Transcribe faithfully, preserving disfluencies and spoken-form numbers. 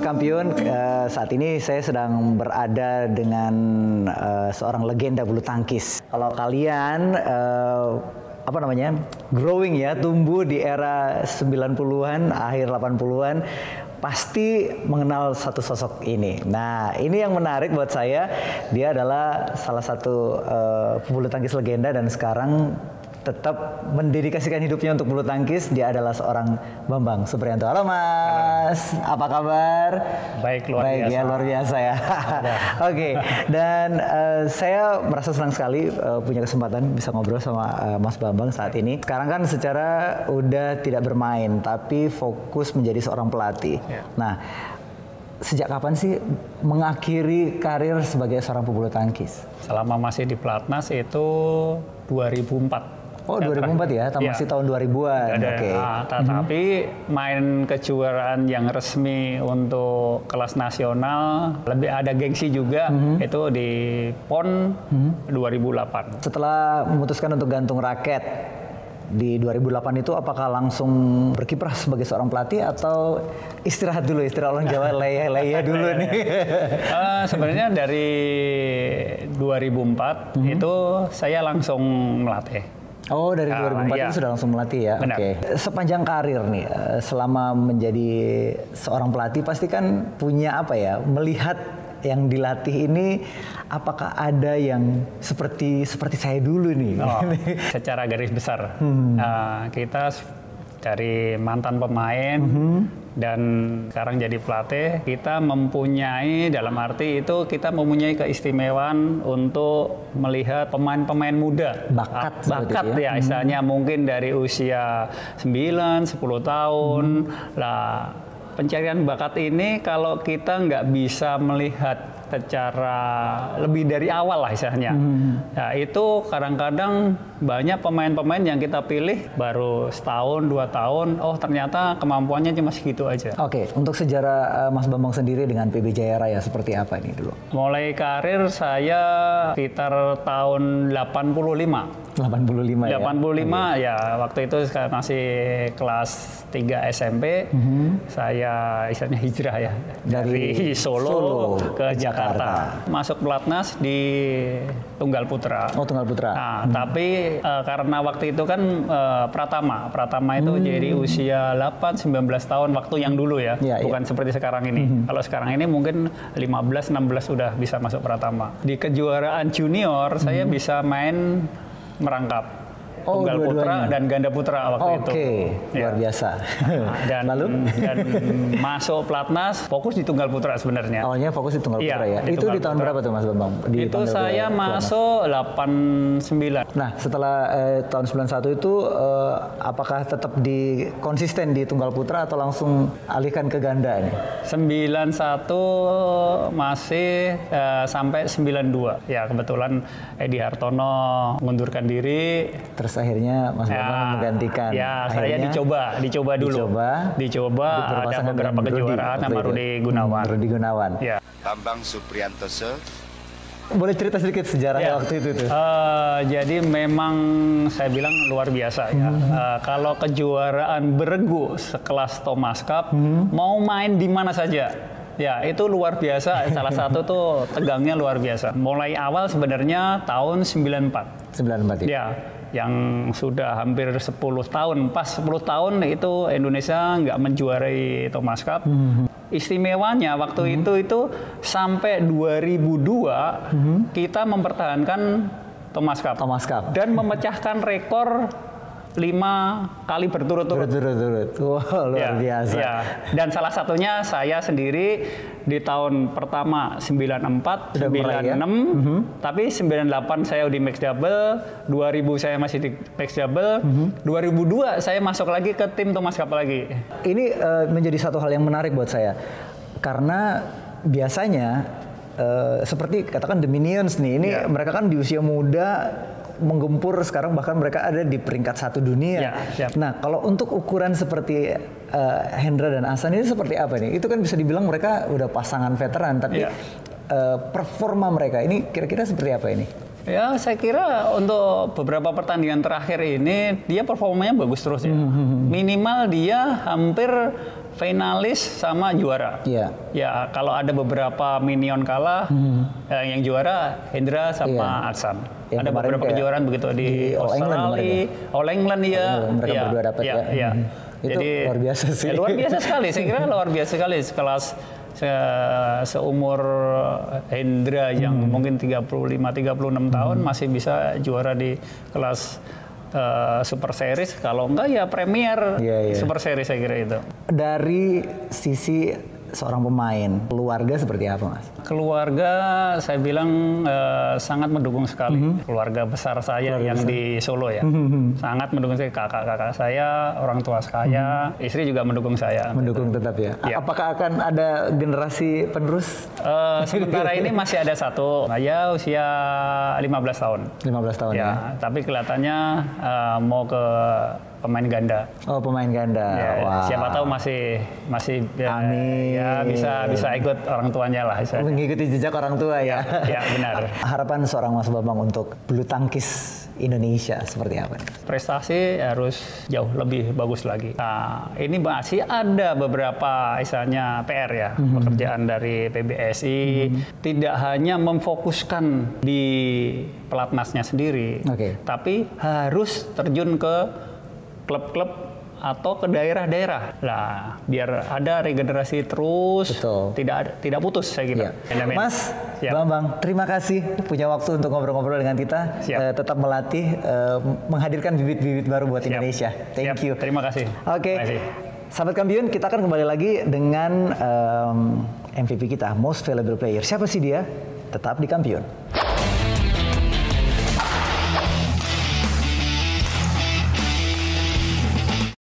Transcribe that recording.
Kampiun, uh, saat ini saya sedang berada dengan uh, seorang legenda bulu tangkis. Kalau kalian uh, apa namanya growing ya, tumbuh di era sembilan puluhan, akhir delapan puluhan, pasti mengenal satu sosok ini. Nah, ini yang menarik buat saya. Dia adalah salah satu uh, bulu tangkis legenda dan sekarang tetap mendedikasikan hidupnya untuk bulu tangkis. Dia adalah seorang Bambang Supriyanto. Halo Mas, halo. Apa kabar? Baik, luar Baik, biasa. ya, luar biasa ya. Oke, okay. Dan uh, saya merasa senang sekali uh, punya kesempatan bisa ngobrol sama uh, Mas Bambang saat ini. Sekarang kan secara udah tidak bermain, tapi fokus menjadi seorang pelatih. Yeah. Nah, sejak kapan sih mengakhiri karir sebagai seorang pebulu tangkis? Selama masih di Platnas itu dua ribu empat. Oh, dua ribu empat ya, ya. Masih tahun dua ribuan. Oke. Okay. Nah, tapi mm-hmm. main kejuaraan yang resmi untuk kelas nasional, lebih ada gengsi juga, mm-hmm. itu di P O N mm-hmm. dua ribu delapan. Setelah memutuskan untuk gantung raket di dua ribu delapan itu, apakah langsung berkiprah sebagai seorang pelatih atau istirahat dulu, istilah orang Jawa leyeh-leyeh dulu nih? uh, sebenarnya dari dua ribu empat mm-hmm. itu saya langsung melatih. Oh, dari dua ribu empat uh, iya. itu sudah langsung melatih ya? Oke. Okay. Sepanjang karir nih, selama menjadi seorang pelatih pasti kan punya apa ya, melihat yang dilatih ini apakah ada yang seperti seperti saya dulu nih? Oh, secara garis besar, hmm. uh, kita dari mantan pemain mm-hmm. dan sekarang jadi pelatih, kita mempunyai, dalam arti itu kita mempunyai keistimewaan untuk melihat pemain-pemain muda, bakat, bakat ya, ya istilahnya mm-hmm. mungkin dari usia sembilan, sepuluh tahun mm-hmm. lah. Pencarian bakat ini kalau kita nggak bisa melihat secara lebih dari awal lah istilahnya, hmm. nah itu kadang-kadang banyak pemain-pemain yang kita pilih baru setahun dua tahun, oh ternyata kemampuannya cuma segitu aja. Oke, okay. Untuk sejarah uh, Mas Bambang sendiri dengan P B Jaya Raya seperti apa ini dulu? Mulai karir saya sekitar tahun delapan puluh lima. delapan puluh lima ya? delapan puluh lima okay. Ya, waktu itu masih kelas tiga S M P, mm-hmm. saya istilahnya hijrah ya, dari, dari Solo, Solo ke Jakarta. Jakarta. Masuk pelatnas di Tunggal Putra. Oh, Tunggal Putra. Nah, hmm. tapi uh, karena waktu itu kan uh, Pratama. Pratama itu hmm. jadi usia delapan sampai sembilan belas tahun waktu yang dulu ya, ya bukan ya. Seperti sekarang ini. Hmm. Kalau sekarang ini mungkin lima belas enam belas sudah bisa masuk Pratama. Di kejuaraan junior hmm. saya bisa main merangkap. Oh, Tunggal Putra dan Ganda Putra waktu okay. itu. Oke, luar ya. biasa. Dan, Lalu? Dan masuk pelatnas, fokus di Tunggal Putra sebenarnya. Awalnya fokus di Tunggal Putra ya? Di itu di tahun Putra. Berapa tuh Mas Bambang? Di itu saya masuk delapan puluh sembilan. Nah, setelah eh, tahun sembilan puluh satu itu, eh, apakah tetap di konsisten di Tunggal Putra atau langsung alihkan ke Ganda nih? sembilan puluh satu masih eh, sampai sembilan puluh dua. Ya, kebetulan Edi Hartono mengundurkan diri. Terus akhirnya Mas Bambang ya, menggantikan. Ya, akhirnya, saya dicoba, dicoba dulu. Dicoba, dicoba ada beberapa kejuaraan sama Rudi Gunawan. Hmm, Rudi Gunawan. Ya. Bambang Supriyanto. Boleh cerita sedikit sejarah ya. waktu itu tuh? Uh, jadi memang saya bilang luar biasa ya. Hmm. Uh, kalau kejuaraan beregu sekelas Thomas Cup, hmm. mau main di mana saja. Ya, itu luar biasa. Salah satu tuh tegangnya luar biasa. Mulai awal sebenarnya tahun sembilan puluh empat. sembilan puluh empat ya? Ya, yang sudah hampir sepuluh tahun. Pas sepuluh tahun itu Indonesia nggak menjuarai Thomas Cup. Hmm. Istimewanya waktu hmm. itu itu sampai dua ribu dua hmm. kita mempertahankan Thomas Cup. Thomas Cup. Dan memecahkan rekor lima kali berturut-turut. Berturut-turut. Wow, luar ya, biasa. Ya. Dan salah satunya saya sendiri di tahun pertama sembilan puluh empat, sudah sembilan puluh enam, ya? Mm-hmm. tapi sembilan puluh delapan saya di mix double, dua ribu saya masih di mix double, mm-hmm. dua ribu dua saya masuk lagi ke tim Thomas Cup lagi. Ini uh, menjadi satu hal yang menarik buat saya. Karena biasanya uh, seperti katakan The Minions nih, ini yeah. mereka kan di usia muda menggempur, sekarang bahkan mereka ada di peringkat satu dunia. Ya, nah, kalau untuk ukuran seperti uh, Hendra dan Ahsan ini seperti apa nih? Itu kan bisa dibilang mereka udah pasangan veteran, tapi ya. uh, performa mereka ini kira-kira seperti apa ini? Ya, saya kira untuk beberapa pertandingan terakhir ini dia performanya bagus terus ya. Mm-hmm. Minimal dia hampir finalis sama juara. Iya. Ya, kalau ada beberapa minion kalah, mm-hmm. eh, yang juara Hendra sama yeah. Aksan. Yang ada beberapa kejuaraan begitu di, di Australia, All England ya. Mereka ya, berdua dapat ya. ya. ya. Mm-hmm. Itu Jadi luar biasa sih. Ya, luar biasa sekali. Saya kira luar biasa sekali sekelas Se seumur Hendra yang hmm. mungkin tiga puluh lima tiga puluh enam tahun hmm. masih bisa juara di kelas uh, Super Series, kalau enggak ya Premier yeah, yeah. Super Series, saya kira itu. Dari sisi seorang pemain, keluarga seperti apa, Mas? Keluarga saya bilang uh, sangat mendukung sekali. Mm-hmm. Keluarga besar saya keluarga yang besar. Di Solo ya, mm-hmm. sangat mendukung saya. Kakak-kakak saya, orang tua saya, mm-hmm. istri juga mendukung saya. Mendukung gitu. Tetap ya? Ya. Apakah akan ada generasi penerus? Uh, sementara ini masih ada satu, saya usia lima belas tahun. lima belas tahun ya? Ya, tapi kelihatannya uh, mau ke pemain ganda. Oh, pemain ganda. Ya, wow. Siapa tahu masih masih ya, Amin. ya bisa bisa ikut orang tuanya lah. Bisa. Mengikuti jejak orang tua ya. Ya, benar. Harapan seorang Mas Bambang untuk bulu tangkis Indonesia seperti apa? Prestasi harus jauh lebih bagus lagi. Nah, ini masih ada beberapa istilahnya P R ya, mm-hmm. pekerjaan dari P B S I. Mm-hmm. Tidak hanya memfokuskan di pelatnasnya sendiri, okay. tapi harus terjun ke klub-klub atau ke daerah-daerah. Nah, biar ada regenerasi terus, betul. tidak tidak putus saya kira. Ya. Mas Siap. Bambang, terima kasih punya waktu untuk ngobrol-ngobrol dengan kita. Uh, tetap melatih, uh, menghadirkan bibit-bibit baru buat Siap. Indonesia. Thank Siap. you. Terima kasih. Oke. Okay. Sahabat Kampiun, kita akan kembali lagi dengan um, M V P kita, Most Valuable Player. Siapa sih dia? Tetap di Kampiun.